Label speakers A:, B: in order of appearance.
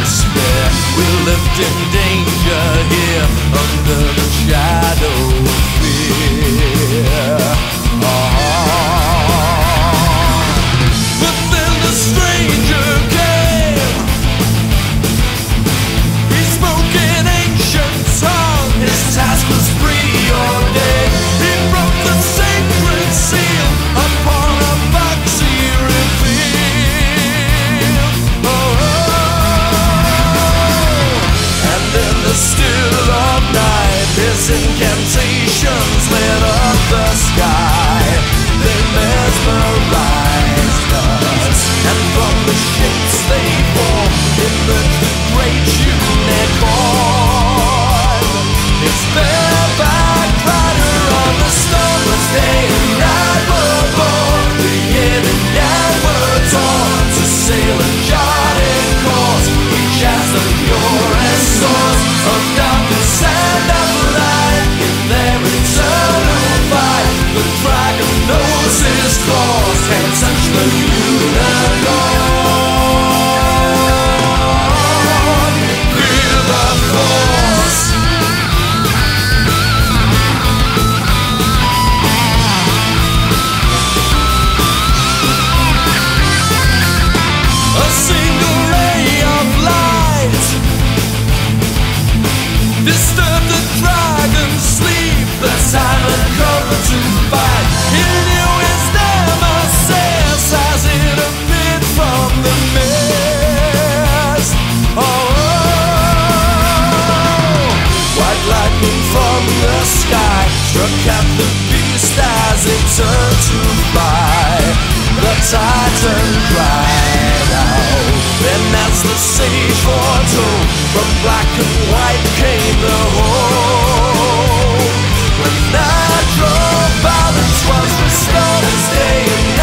A: despair. We lived in danger here under the shadow of fear. But then the stranger came. He spoke in ancient tongue. His task was preordained. He broke the sacred seal upon a box he revealed. And in the still of night, his incantations lit up the sky. They mesmerized us, and from the shapes they form in the great unicorn, its bareback rider on the starless day and night were born. The yin and yang were torn to sail a charted course, each as the purest source of darkness and of light. In their eternal fight, the dragon knows his claws can't touch the unicorn. Feel the force. A single ray of light disturbed the dragon's sleep. The time had come to fight. He knew his nemesis as it appeared from the mist. White lightning from the sky struck at the beast as it turned to fly. The titan cried out, and as the sage foretold, from black and white came the whole. When natural balance was restored as day and